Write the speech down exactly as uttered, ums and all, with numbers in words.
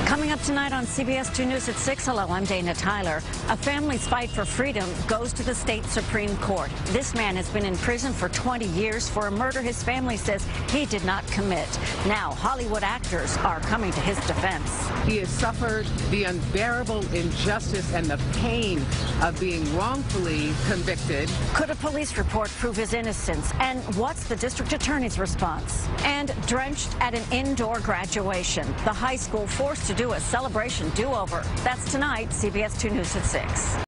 Coming up tonight on C B S two News at six. Hello, I'm Dana Tyler. A family's fight for freedom goes to the state Supreme Court. This man has been in prison for twenty years for a murder his family says he did not commit. Now, Hollywood actors are coming to his defense. He has suffered the unbearable injustice and the pain of being wrongfully convicted. Could a police report prove his innocence? And what's the district attorney's response? And drenched at an indoor graduation, the high school forced to do a celebration do-over. That's tonight, C B S two News at six.